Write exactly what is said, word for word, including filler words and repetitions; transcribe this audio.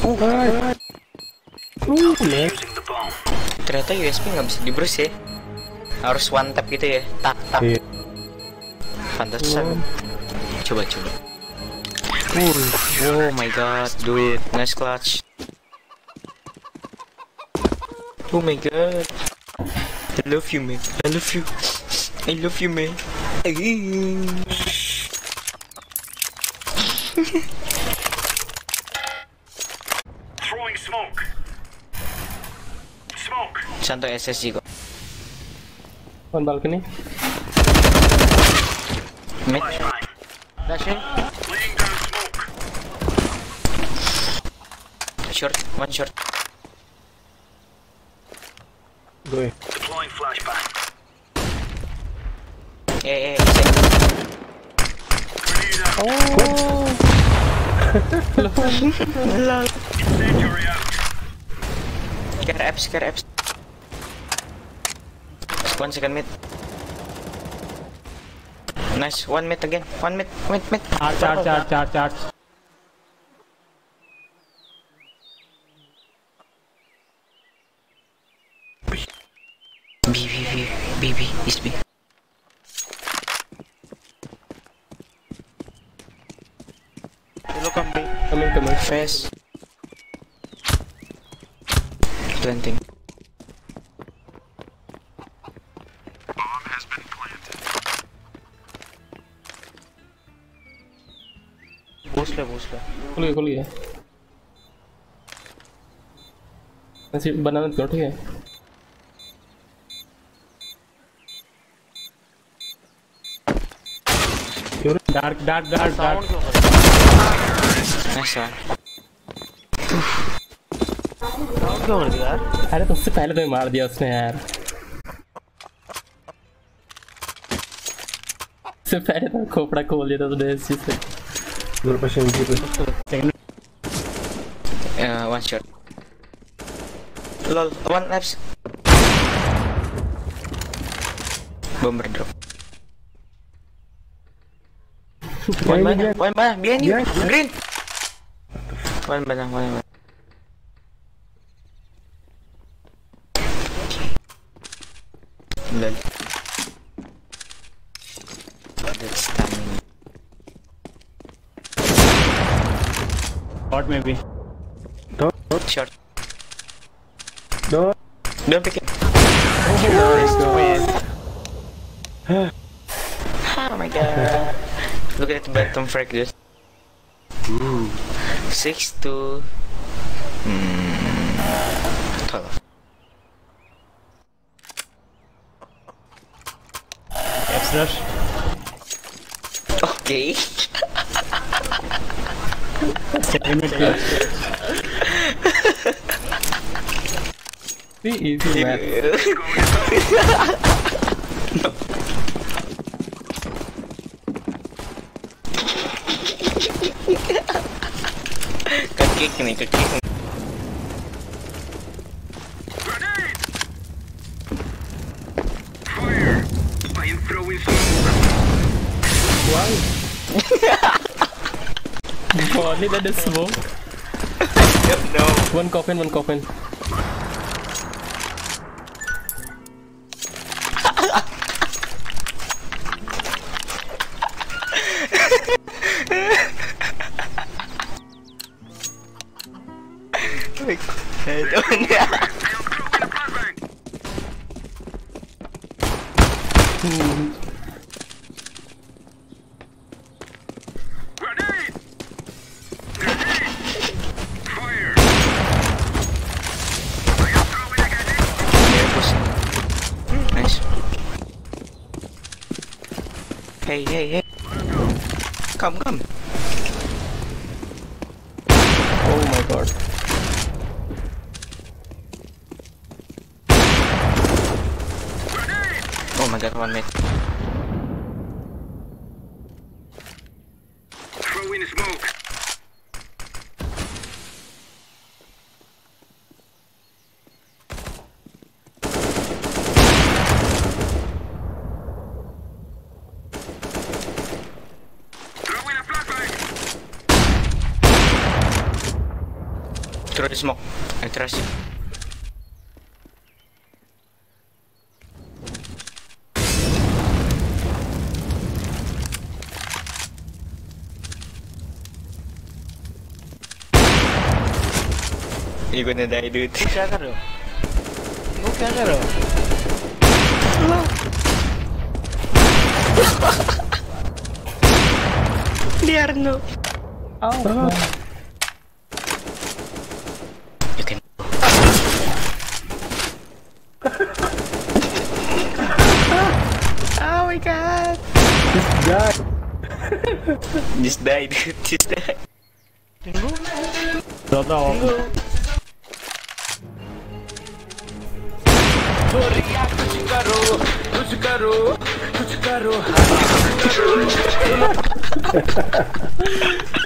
Uh, uh, ternyata U S B nggak bisa dibrus ya. Harus one tap gitu ya. Tak tak. iya. Pantesan. Coba coba. Oh my god, dude, nice clutch. Oh my god, I love you man, I love you, I love you man. Throwing smoke. Smoke. Santo S S G kok. On balcony. Mid. Dashing. Laying down smoke. Short, one short. Go ahead. Deploying flashbang. Eh, eh, Grenade out. Oh. Incendiary out. Scare apps, scare apps. One second mid. Nice, one mid again. One mid, mid, mid. Charge, charge, charge, charge, charge. B, B, B, B, B, is B. Hello, come B. Coming, coming. Fast. Planting. Bomb has been planted. Boost le, boost le. खुली खुली है ऐसे बनाना करो ठीक है Dark, dark, dark, dark. Nice one. Sound क्यों कर दिया यार? अरे तो उससे पहले तो ही मार दिया उसने यार उससे पहले तो खोपड़ा खोल दिया था उसने इस चीज से Uh, one shot. Lol, one laps. Bomber drop. One banana, one banana, behind you. Green. One banana, one banana. Lol. That's stamina. Short maybe. Short. No. Don't pick it. Oh my god. Look at the bottom frag, dude. Ooh. Six to mm, twelve. X rush. Okay. Second mid clutch. See, easy man No. Ke-kick nih, ke-kick. Grenade! Fire! I am throwing smoke. Only that is smoke No. one coffin one coffin I don't know. hmm. Grenade! Grenade! Fire! I am throwing a grenade. Yeah, pussy. Nice. Hey, hey, hey. Come, come. Oh my god Oh my god, one minute. Throwing smoke. Throwing a flashbang. Throw the smoke. I trust you. You're gonna die, dude. क्या कर रहे हो? वो क्या कर रहे हो? Liarno. Oh. You can. Oh my god. Just die. Just die, dude. Just die. ज़्यादा हो. कुछ करो, कुछ करो, कुछ करो, कुछ करो.